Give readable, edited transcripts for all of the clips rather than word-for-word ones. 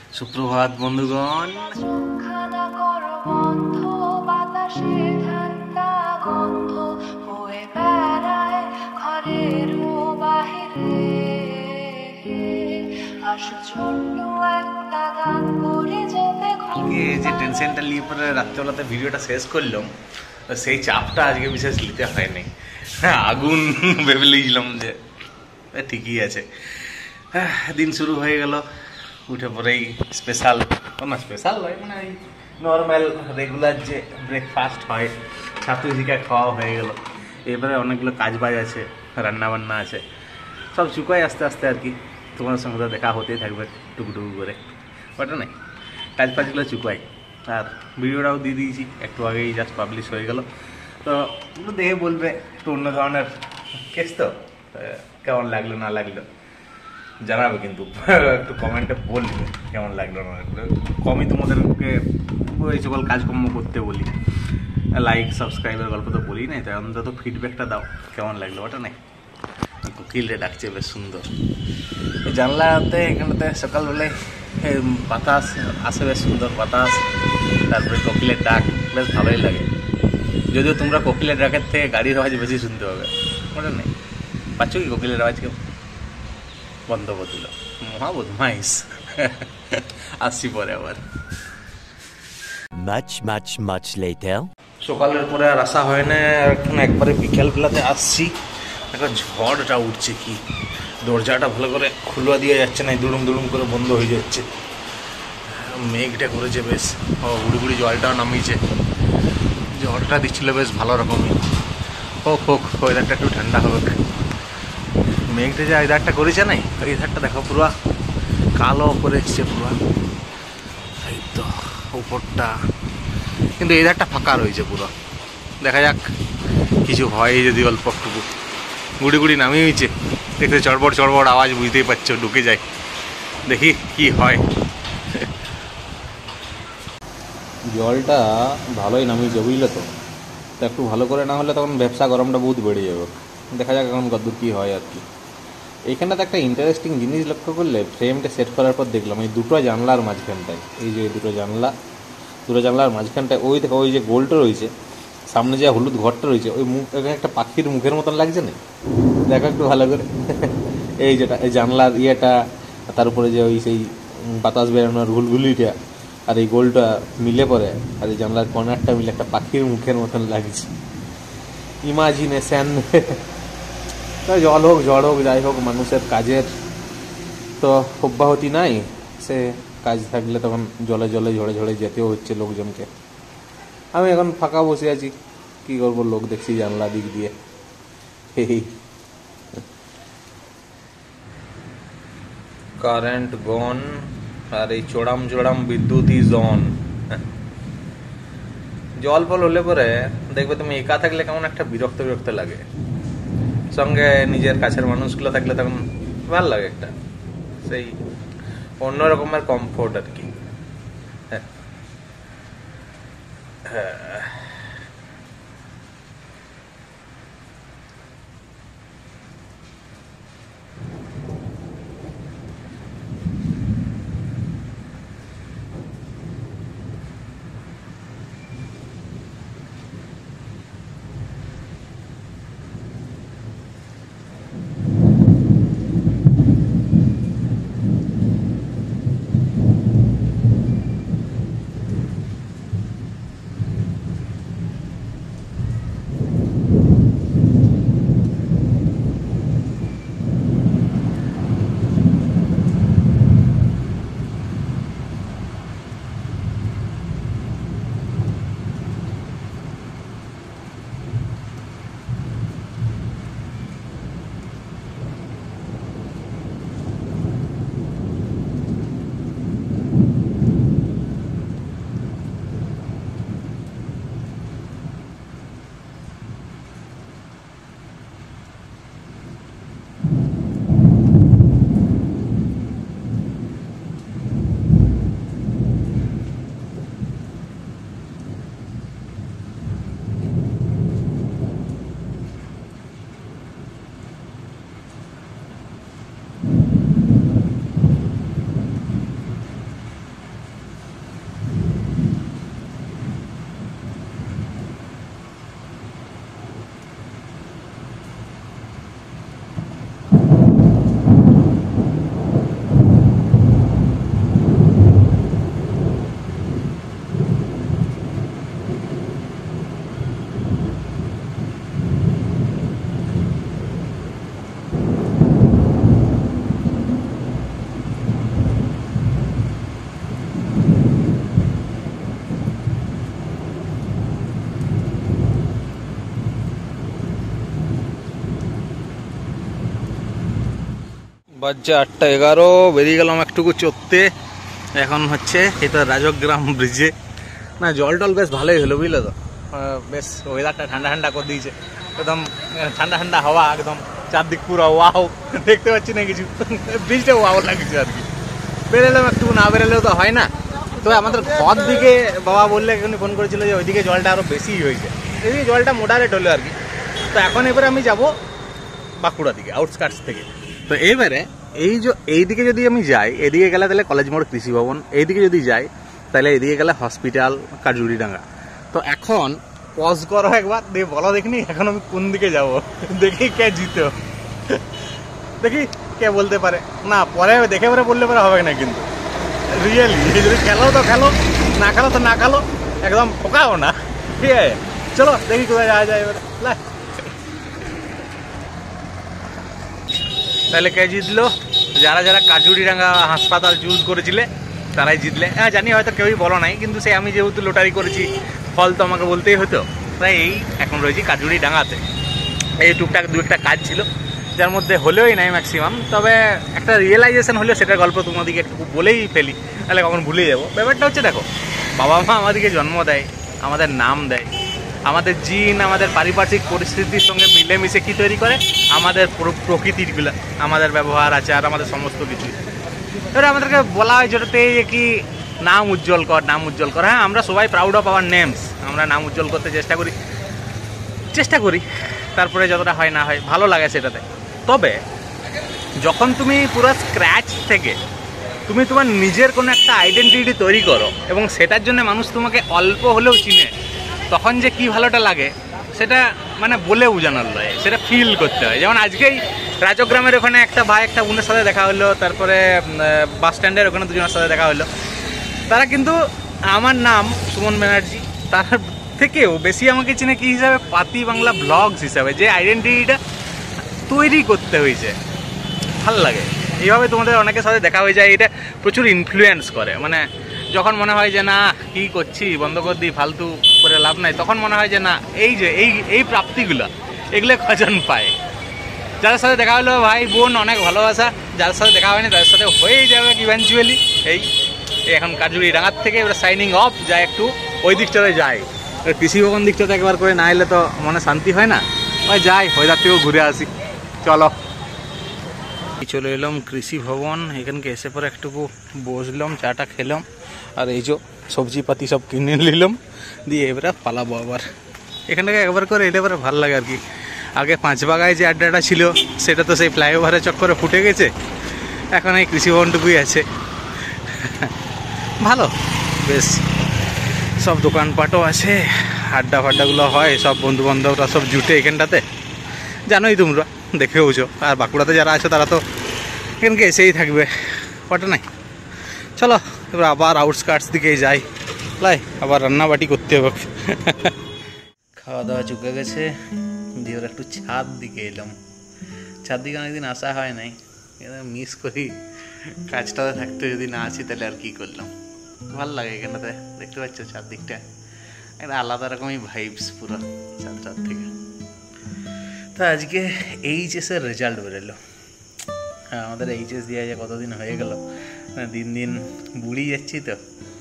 সুপ্রভাত বন্ধুগণ। কালকে যে টেনশনটা নিয়ে পরে রাত্রেবেলাতে ভিডিওটা শেষ করলাম, সেই চাপটা আজকে বিশেষ নিতে হয়নি। হ্যাঁ, আগুন ভেবে লিখলাম যে ঠিকই আছে। দিন শুরু হয়ে গেল, উঠে পরেই স্পেশাল স্পেশাল নয়, মানে নর্মাল রেগুলার যে ব্রেকফাস্ট হয় ছাতু ঝিকা খাওয়া হয়ে গেল। এবারে অনেকগুলো কাজ বাজ আছে, রান্নাবান্না আছে, সব চুকাই আস্তে আস্তে আর কি। তোমার সঙ্গে তো দেখা হতেই থাকবে টুকুটুকু করে, ওটা নাই কাজ ফাজগুলো চুকাই। আর ভিডিওটাও দিয়ে দিয়েছি, একটু আগেই জাস্ট পাবলিশ হয়ে গেল। তো দেখে বলবে একটু অন্য ধরনের কেস, তো কেমন লাগলো না লাগলো জানাবে, কিন্তু একটু কমেন্টে বলবে কেমন লাগলো না লাগলো। কমই তোমাদেরকে ওই সকল কাজকর্ম করতে বলি, লাইক সাবস্ক্রাইবের গল্প তো বলি নাই, তাই অন্তত ফিডব্যাকটা দাও কেমন লাগলো, ওটা নাই। কোকিলরে ডাকছে বেশ সুন্দর, এই জানলাতে এখানটাতে সকালবেলায় বাতাস আসে, বেশ সুন্দর বাতাস, তারপরে কোকিলের ডাক বেশ ভালোই লাগে। যদিও তোমরা কোকিলের ডাকের থেকে গাড়ির আওয়াজ বেশি শুনতে হবে, ওটা নেই। পাচ্ছ কি কোকিলের আওয়াজ? কেউ বন্ধ করে দিল, মহা বদমাইশ। আসছি পরে আবার। সকালের পরে আর আসা হয় না, এখন একবারে বিকেল বেলাতে আসছি। এখন ঝড়টা উঠছে, কি দরজাটা ভালো করে খুলে দিয়ে যাচ্ছে না, দুড়ুম দুড়ুম করে বন্ধ হয়ে যাচ্ছে। মেঘটা করেছে বেশ, গুড়ি জলটাও নামিয়েছে, ঝড়টা দিচ্ছিল বেশ ভালো রকমই। হোক ওয়েদারটা একটু ঠান্ডা হবে। মেঘটা যে এই করেছে নাই, এই ধারটা দেখো পুরো কালো করে এসছে পুরো, এই তো উপরটা, কিন্তু এই ধারটা ফাঁকা রয়েছে পুরো। দেখা যাক কিছু হয় যদি অল্প একটুকু। গুড়ি নামিয়েছে, দেখতে চড়বড় আওয়াজ, বুঝতেই পারছো, ঢুকে যায়, দেখি কি হয়। জলটা ভালোই নামিয়েছে বুঝলে তো, একটু ভালো করে না হলে তখন ব্যবসা গরমটা বহুত বেড়ে যাবে। দেখা যাক এখন কত কী হয় আর কি। এইখানটাতে একটা ইন্টারেস্টিং জিনিস লক্ষ্য করলে, ফ্রেমটা সেট করার পর দেখলাম এই দুটো জানলার মাঝখানটায়, এই যে দুটো জানলার মাঝখানটায় ওই দেখো, ওই যে গোলটা রয়েছে সামনে, যে হলুদ ঘরটা রয়েছে, ওই মুখ এখানে একটা পাখির মুখের মতন লাগছে না? দেখো একটু ভালো করে, এই যেটা এই জানলার ইয়েটা, তার উপরে যে ওই সেই বাতাস বেরোনোর ঘুলঘুলিটা, আর এই গোলটা মিলে পড়ে, আর এই জানলার কর্নারটা মিলে একটা পাখির মুখের মতন লাগছে। ইমাজিনেশন। জল হোক ঝড় হোক যাই হোক, মানুষের কাজের তো অব্যাহতি নাই, সে কাজ থাকলে তখন জলে ঝড়ে যেতেও হচ্ছে লোকজনকে। আমি এখন ফাঁকা বসে আছি, কি করবো, লোক দেখছি জানলা দিক দিয়ে। এই কারেন্ট গন, আর এই চোড়াম বিদ্যুৎই জন। জল ফল হলে পরে দেখবে তুমি একা থাকলে কেমন একটা বিরক্ত লাগে, সঙ্গে নিজের কাছের মানুষগুলো থাকলে তখন ভালো লাগে, একটা সেই অন্য রকমের কমফোর্ট আর কি। হ্যাঁ। বাজে 8:11, বেরিয়ে গেলাম একটুকু চড়তে। এখন হচ্ছে এটা রাজগ্রাম ব্রিজে। না জল টল বেশ ভালোই হলো বুঝলে তো, বেশ ওয়েদারটা ঠান্ডা ঠান্ডা করে দিয়েছে, একদম ঠান্ডা ঠান্ডা হাওয়া, একদম চারদিক পুরো ওয়াও, দেখতে পাচ্ছি না কিছু, ব্রিজটা ওয়াও লাগছে আর কি। বেরোলাম একটু, না বেরোলেও তো হয় না। তবে আমাদের ঘর দিকে বাবা বললে এখানে ফোন করেছিল যে ওইদিকে জলটা আরও বেশি হয়েছে, এদিকে জলটা মোডারেট হলো আর কি। তো এখন এবারে আমি যাব বাঁকুড়া দিকে, আউটস্কার্টস থেকে। তো এবারে এইদিকে যদি আমি যাই, এদিকে গেলে তাহলে কলেজ মোড় কৃষি ভবন, এইদিকে যদি যাই তাহলে এদিকে গেলে হসপিটাল কাজুরিডাঙ্গা। তো এখন পজ করো একবার, দিয়ে বলো দেখিনি এখন আমি কোন দিকে যাব, দেখি কে জিতো, দেখি কে বলতে পারে। না পরে দেখে পরে বললে পরে হবে না, কিন্তু রিয়েলি যদি খেলো তো খেলো, না খেলো তো না খেলো, একদম ঠকাও না, ঠিক আছে? চলো দেখি কোথায় যাওয়া যায় এবারে। তাহলে কে জিতলো? যারা যারা কাজুরিডাঙ্গা হাসপাতাল চুজ করেছিলে তারাই জিতলে। হ্যাঁ জানি হয়তো কেউই বলো নাই, কিন্তু সে আমি যেহেতু লটারি করেছি ফল তো আমাকে বলতেই হতো। তাই এই এখন রয়েছি কাজুরিডাঙ্গাতে। এই টুকটাক দু একটা কাজ ছিল যার মধ্যে হলেওই নাই ম্যাক্সিমাম, তবে একটা রিয়েলাইজেশন হলেও সেটার গল্প তোমাদেরকে একটু বলেই ফেলি, তাহলে কখন ভুলে যাবো। ব্যাপারটা হচ্ছে দেখো, বাবা মা আমাদেরকে জন্ম দেয়, আমাদের নাম দেয়, আমাদের জিন আমাদের পারিপার্শ্বিক পরিস্থিতির সঙ্গে মিলেমিশে কী তৈরি করে আমাদের প্রকৃতিরগুলো, আমাদের ব্যবহার আচার, আমাদের সমস্ত কিছু। এবারে আমাদেরকে বলা হয় ছোটোতে যে কি নাম উজ্জ্বল কর, নাম উজ্জ্বল কর। হ্যাঁ আমরা সবাই প্রাউড অফ আওয়ার নেমস, আমরা নাম উজ্জ্বল করতে চেষ্টা করি, তারপরে যতটা হয় না হয় ভালো লাগে সেটাতে। তবে যখন তুমি পুরো স্ক্র্যাচ থেকে তুমি তোমার নিজের কোনো একটা আইডেন্টিটি তৈরি করো এবং সেটার জন্য মানুষ তোমাকে অল্প হলেও চিনে, তখন যে কি ভালোটা লাগে সেটা মানে বলে বোঝানোর নয়, সেটা ফিল করতে হয়। যেমন আজকেই রাজগ্রামের ওখানে একটা ভাই একটা বোনের সাথে দেখা হলো, তারপরে বাস স্ট্যান্ডের ওখানে দুজনের সাথে দেখা হলো। তারা কিন্তু আমার নাম সুমন ব্যানার্জি, তার থেকেও বেশি আমাকে চিনে কি হিসাবে, পাতি বাংলা ব্লগস হিসাবে, যে আইডেন্টিটিটা তৈরি করতে হয়েছে। ভাল লাগে এইভাবে তোমাদের অনেকের সাথে দেখা হয়ে যায়, এটা প্রচুর ইনফ্লুয়েন্স করে। মানে যখন মনে হয় যে না কী করছি বন্ধ করে দিই, ফালতু করে লাভ নাই, তখন মনে হয় যে না এই যে এই প্রাপ্তিগুলো এগুলো কজন পায়। যাদের সাথে দেখা হলো ভাই বোন অনেক ভালোবাসা, যাদের সাথে দেখা হয়নি তাদের সাথে হয়েই যাবে ইভেনচুয়ালি। এই এখন কাজুরিডাঙ্গার থেকে এবার সাইনিং অফ, যায় একটু ওই দিকটাতে যায়, কৃষি ভবন দিকটাতে একবার করে না এলে তো মনে শান্তি হয় না। ওই যাই ওইদার থেকেও ঘুরে আসি, চলো। চলে এলাম কৃষি ভবন, এখানকে এসে পরে একটুকু বসলাম, চাটা খেলাম, আর এই যে সবজিপাতি সব কিনে নিলাম, দিয়ে এবারে পালাবো আবার এখান থেকে একবার করে। এটা এবারে ভালো লাগে আর কি। আগে 5 বাগায় যে আড্ডাটা ছিল সেটা তো সেই ফ্লাইওভারের চক্করে ফুটে গেছে, এখন এই কৃষি ভবনটুকুই আছে। ভালো বেশ, সব দোকানপাটও আছে, আড্ডা ফাড্ডাগুলো হয়, সব বন্ধু বান্ধবরা সব জুটে এখানটাতে, জানোই তোমরা দেখেওছো। আর বাঁকুড়াতে যারা আছে তারা তো এখানকে এসেই থাকবে, কটা নাই। চলো এবার আবার আউটস্কার্টস দিকেই যাই, লাই আবার রান্নাবাটি করতে হবে। খাওয়া দাওয়া চুকে গেছে, দিয়ে ওরা একটু ছাদ দিকে এলাম। ছাদ দিকে অনেকদিন আসা হয় নাই, মিস করি কাজটাতে থাকতে, যদি না আছি তাহলে আর কি করলাম। ভালো লাগে এখানটাতে, দেখতে পাচ্ছ চারদিকটা একটা আলাদা রকমই ভাইবস পুরো চার থেকে। তা আজকে এইচএসের রেজাল্ট বেরোলো। হ্যাঁ আমাদের এইচএস দিয়ে যে কতদিন হয়ে গেল, দিন দিন বুড়ি যাচ্ছি তো,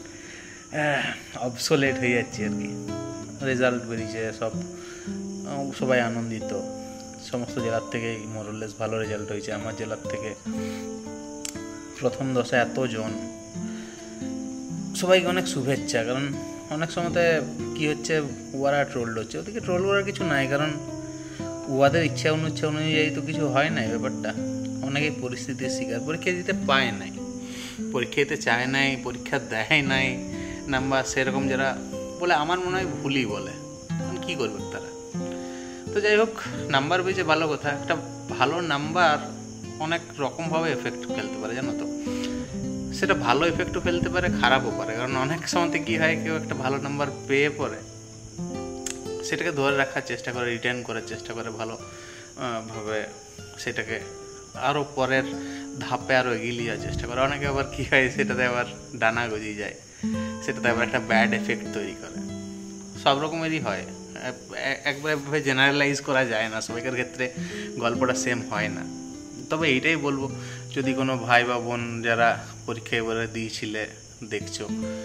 অবসোলেট হয়ে যাচ্ছি আর কি। রেজাল্ট বেরিয়েছে, সবাই আনন্দিত, সমস্ত জেলার থেকে মোরলেস ভালো রেজাল্ট হয়েছে। আমার জেলার থেকে প্রথম 10-এ এতজন, সবাইকে অনেক শুভেচ্ছা। কারণ অনেক সময়তে কি হচ্ছে, ওরা ট্রোল হচ্ছে, ওদেরকে ট্রোল করার কিছু নাই, কারণ উহাদের ইচ্ছা অনুযায়ী তো কিছু হয় নাই ব্যাপারটা। অনেকেই পরিস্থিতির শিকার, পরীক্ষা দিতে পায় নাই, পরীক্ষা দিতে চায় নাই, পরীক্ষা দেয় নাই, নাম্বার সেরকম যারা বলে, আমার মনে হয় ভুলই বলে, কী করবে তারা। তো যাই হোক, নাম্বার পেয়েছে ভালো কথা। একটা ভালো নাম্বার অনেক রকমভাবে এফেক্ট ফেলতে পারে জানো তো, সেটা ভালো এফেক্টও ফেলতে পারে, খারাপও পারে। কারণ অনেক সময়তে কী হয়, কেউ একটা ভালো নাম্বার পেয়ে পরে সেটাকে ধরে রাখার চেষ্টা করে, রিটার্ন করার চেষ্টা করে, ভালোভাবে সেটাকে আরও পরের ধাপে আরও এগিয়ে নিয়ে যাওয়ার চেষ্টা করে। অনেকে আবার কী হয়, সেটাতে আবার ডানা গজিয়ে যায়, সেটাতে আবার একটা ব্যাড এফেক্ট তৈরি করে। সব রকমেরই হয়, একবারে জেনারেলাইজ করা যায় না, সবাইকার ক্ষেত্রে গল্পটা সেম হয় না। তবে এইটাই বলবো, যদি কোনো ভাই বা বোন যারা পরীক্ষা এবারে দিয়েছিলে দেখছো,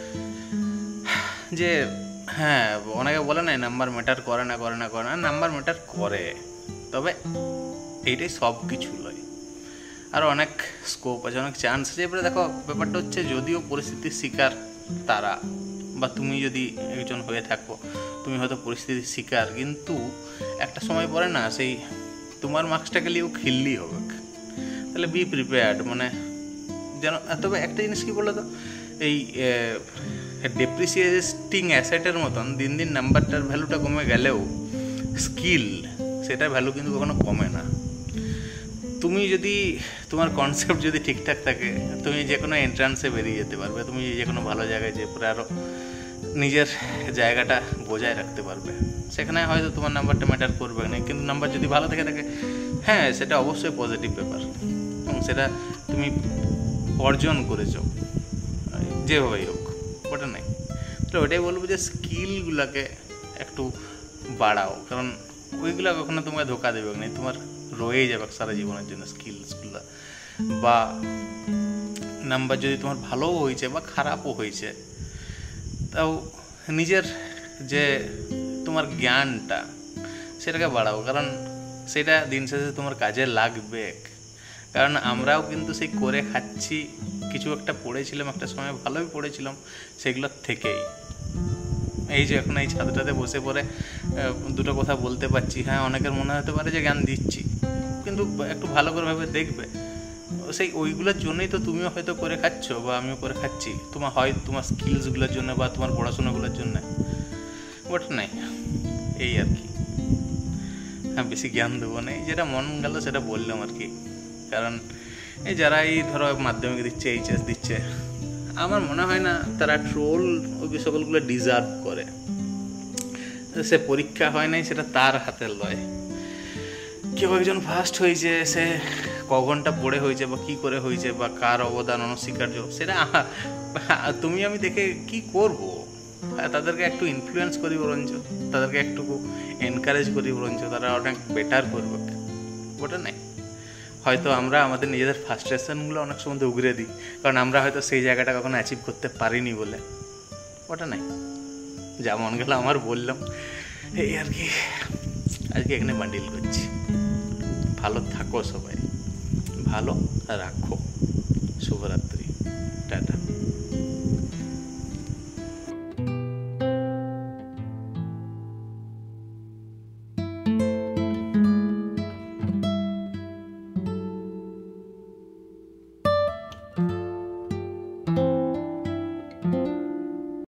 যে হ্যাঁ অনেকে বলে না নাম্বার ম্যাটার করে না, নাম্বার ম্যাটার করে, তবে এইটাই সব কিছু নয়, আর অনেক স্কোপ আছে, অনেক চান্স আছে। এবারে দেখো ব্যাপারটা হচ্ছে, যদিও পরিস্থিতির শিকার তারা, বা তুমি যদি একজন হয়ে থাকো, তুমি হয়তো পরিস্থিতির শিকার, কিন্তু একটা সময় পরে না সেই তোমার মার্কসটাকে নিয়েও খেললেই হবে। তাহলে বি প্রিপেয়ার্ড, মানে যেন। তবে একটা জিনিস কি বলো তো, এই ডেপ্রিসিয়েটিং অ্যাসেটের মতন দিন দিন নাম্বারটার ভ্যালুটা কমে গেলেও স্কিল, সেটার ভ্যালু কিন্তু কখনো কমে না। তুমি যদি তোমার কনসেপ্ট যদি ঠিকঠাক থাকে, তুমি যে কোনো এন্ট্রান্সে বেরিয়ে যেতে পারবে, তুমি যে কোনো ভালো জায়গায় যে পরে আরও নিজের জায়গাটা বজায় রাখতে পারবে। সেখানে হয়তো তোমার নাম্বারটা ম্যাটার করবে না, কিন্তু নাম্বার যদি ভালো থেকে থাকে, হ্যাঁ সেটা অবশ্যই পজিটিভ ব্যাপার, এবং সেটা তুমি অর্জন করেছো যেভাবেই হোক, ওটা নাই। তো ওটাই বলবো যে স্কিলগুলোকে একটু বাড়াও, কারণ ওইগুলো কখনো তোমাকে ধোকা দেবে না, তোমার রয়ে যাবে সারা জীবনের জন্য স্কিলসগুলো। বা নাম্বার যদি তোমার ভালোও হয়েছে বা খারাপও হয়েছে, তাও নিজের যে তোমার জ্ঞানটা সেটাকে বাড়াও, কারণ সেটা দিন শেষে তোমার কাজে লাগবে। কারণ আমরাও কিন্তু সেই করে খাচ্ছি, কিছু একটা পড়েছিলাম একটা সময়, ভালোই পড়েছিলাম, সেগুলোর থেকেই এই যে এখন এই ছাদটাতে বসে পড়ে দুটো কথা বলতে পারছি। হ্যাঁ অনেকের মনে হতে পারে যে জ্ঞান দিচ্ছি, কিন্তু একটু ভালো করে ভাবে দেখবে, সেই ওইগুলোর জন্যই তো তুমিও হয়তো করে খাচ্ছ বা আমিও করে খাচ্ছি, তোমার স্কিলসগুলোর জন্য বা তোমার পড়াশোনাগুলোর জন্য, ওটা নাই। এই আর কি, হ্যাঁ বেশি জ্ঞান দেবো না, যেটা মন গেল সেটা বললাম আর কি। কারণ এই যারা এই ধরো মাধ্যমিক দিচ্ছে, এইচএস দিচ্ছে, আমার মনে হয় না তারা ট্রোল ওই সকলগুলো ডিজার্ভ করে। সে পরীক্ষা হয় নাই, সেটা তার হাতের লয়। কেউ একজন ফার্স্ট হয়েছে, সে ক ঘন্টা পড়ে হয়েছে বা কী করে হয়েছে বা কার অবদান অনস্বীকার্য, সেটা তুমি আমি দেখে কি করব? তাদেরকে একটু ইনফ্লুয়েন্স করি বরঞ্চ, তাদেরকে একটু এনকারেজ করি বরঞ্চ, তারা অনেক বেটার করবে, ওটা নাই। হয়তো আমরা আমাদের নিজেদের ফ্রাস্ট্রেশনগুলো অনেক সময় উগরে দিই, কারণ আমরা হয়তো সেই জায়গাটা কখনো অ্যাচিভ করতে পারিনি বলে, ওটা নাই। যা মন গেল আমার বললাম, এই আর কি, আজকে এখানে বান্ডিল করছি। ভালো থাকো সবাই, ভালো রাখো, শুভরাত্রি, টাটা।